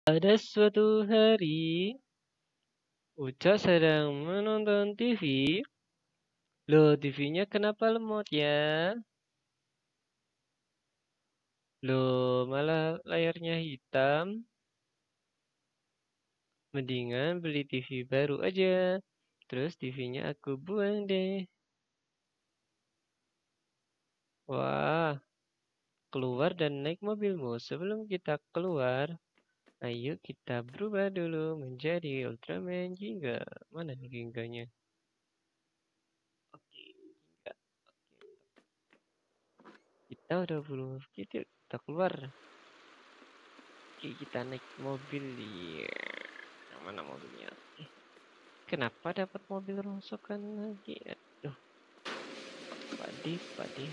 Pada suatu hari, Uca sedang menonton TV. Loh, TV-nya kenapa lemot ya? Loh, malah layarnya hitam. Mendingan beli TV baru aja. Terus TV-nya aku buang deh. Wah, keluar dan naik mobilmu. Sebelum kita keluar, ayo kita berubah dulu menjadi Ultraman Ginga. Mana nih Ginganya? Oke, Ginga. Kita udah belum kita keluar. Oke, kita naik mobil ya. Yang mana mobilnya? Kenapa dapat mobil rongsokan lagi? Aduh, Padi.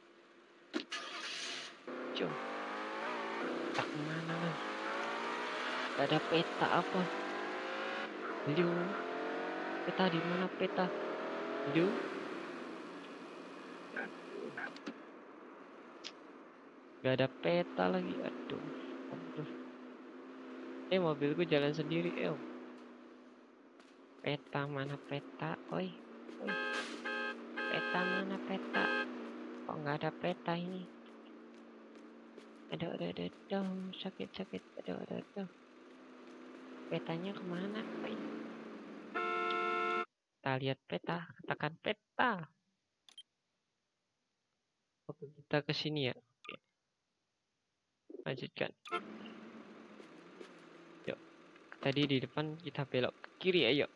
Cuk, tak kemana lagi? Gak ada peta apa? Lu, peta di mana peta? Lu, gak ada peta lagi. Aduh. Mobilku jalan sendiri. Peta mana peta? Oi. Peta mana peta? Kok nggak ada peta ini? Aduh. Sakit. Aduh. Petanya kemana? Oi. Kita lihat peta. Katakan peta. Oke, kita ke sini ya. Oke. Lanjutkan. Yuk. Tadi di depan kita belok ke kiri. Ayo.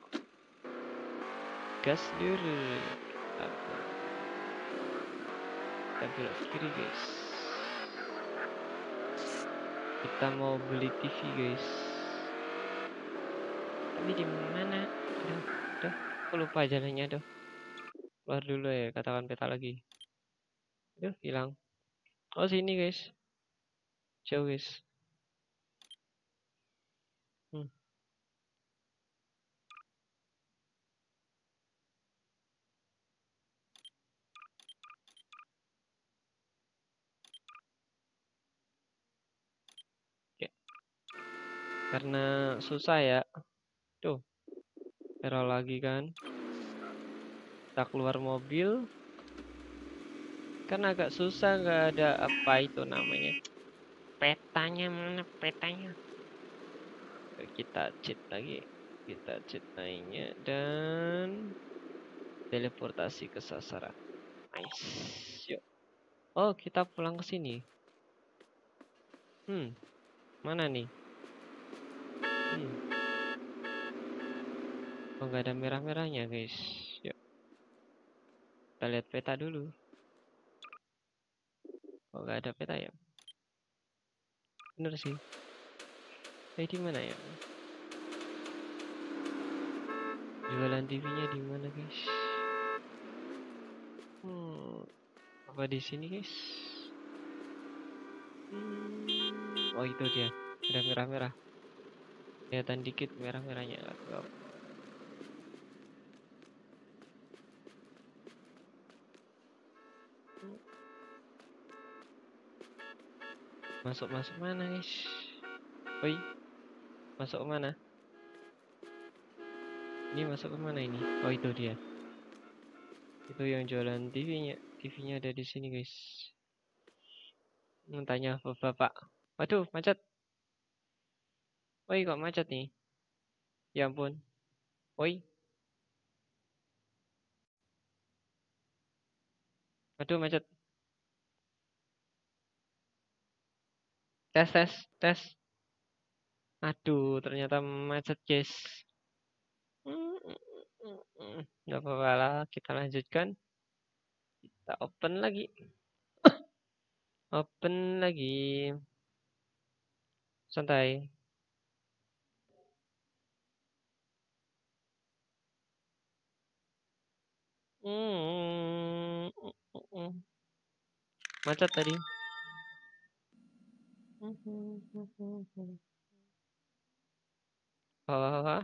Gas dulu. Kita belok ke kiri guys. Kita mau beli TV guys. Tapi di mana? Aduh, aku lupa jalannya aduh. Keluar dulu ya, katakan peta lagi. Aduh, hilang. Oh, sini guys. Jauh guys. Oke. Karena susah ya. Tuh, error lagi kan. Kita keluar mobil. Kan agak susah, nggak ada apa itu namanya. Petanya mana petanya? Kita cheat lagi. Kita cheat lainnya dan teleportasi ke sasaran. Nice. Yuk. Oh, kita pulang ke sini. Mana nih? Oh, nggak ada merah-merahnya guys. Yuk. Kita lihat peta dulu. Oh, nggak ada peta ya? Bener sih. Di mana ya? Jualan TV-nya di mana guys? Apa di sini guys? Oh, itu dia. Ada merah-merah. Kelihatan dikit merah-merahnya. Masuk mana guys? Oi, masuk mana? Ini masuk ke mana ini? Oh, itu dia. Itu yang jualan TV-nya. TV-nya ada di sini guys. Tanya bapak. Waduh, macet. Oi, kok macet nih? Ya ampun. Oi. Aduh, macet. Tes. Aduh, ternyata macet guys. Nggak apa-apa lah, kita lanjutkan. Kita open lagi. Open lagi. Santai. Macet tadi. Hahaha.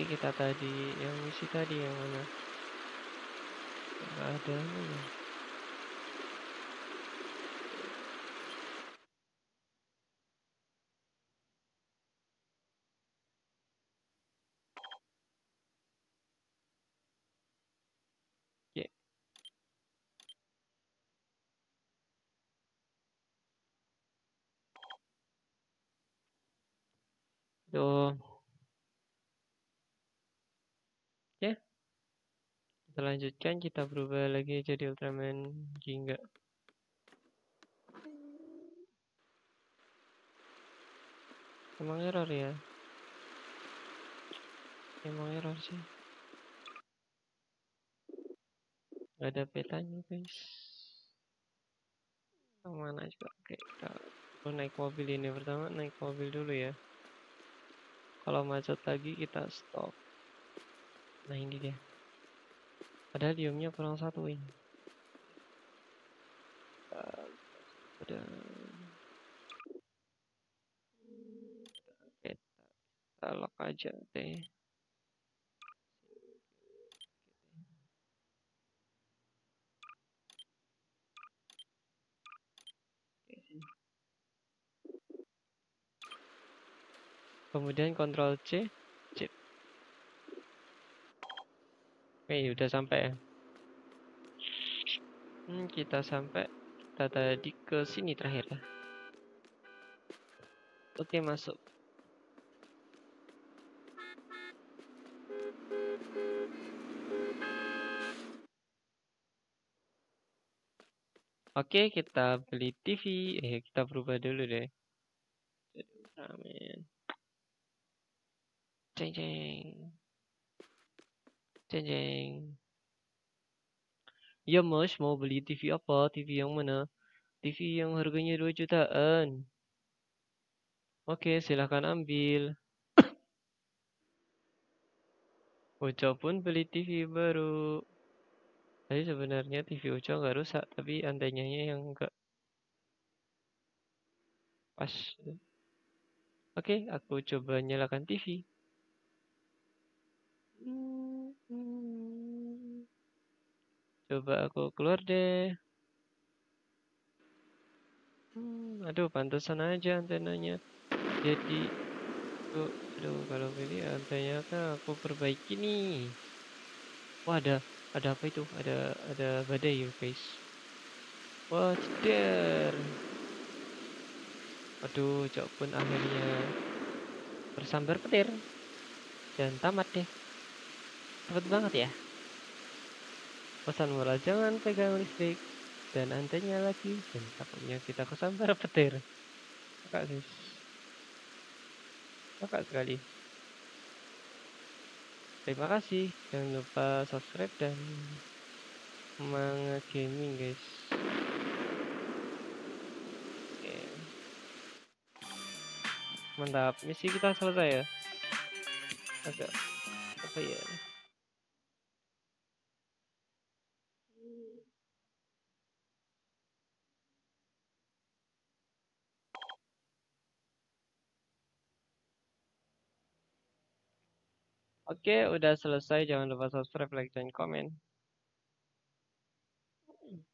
kita tadi yang misi tadi yang mana? Nggak ada mana? Oke, tuh. Oke, kita lanjutkan. Kita berubah lagi jadi Ultraman Ginga. Emang error ya? Emang error sih. Gak ada petanya guys. Yang mana juga? Oke, kita naik mobil ini pertama. Naik mobil dulu ya. Kalau macet lagi kita stop. Nah ini dia. Padahal diamnya kurang satu ini. Udah. Kita lock aja deh. Kemudian Ctrl C. Cip. Oke, udah sampai ya. Kita sampai. Kita tadi ke sini terakhir ya. Oke, masuk. Oke, kita beli TV. Kita berubah dulu deh. Amin. Ceng ceng. Ceng ceng. Ya mas, mau beli TV apa? TV yang mana? TV yang harganya 2 jutaan. Oke, silahkan ambil. Uco pun beli TV baru. Tapi sebenarnya TV Uco nggak rusak, tapi antenanya yang nggak pas. Oke, aku coba nyalakan TV. Coba aku keluar deh. Aduh, pantesan aja antenanya. Jadi, aduh, kalau ini antenanya kan aku perbaiki nih. Wah, ada apa itu? Ada badai ya, guys. Wah, ceder. Aduh, Cok pun akhirnya bersambar petir dan tamat deh. Cepet banget ya. Pesan moral jangan pegang listrik dan antenya lagi dan takutnya kita kesambar petir. Kakak guys, kakak sekali. Terima kasih. Jangan lupa subscribe dan semangat gaming guys. Oke. Mantap, misi kita selesai ya. Agak apa ya? Oke, udah selesai. Jangan lupa subscribe, like, dan komen.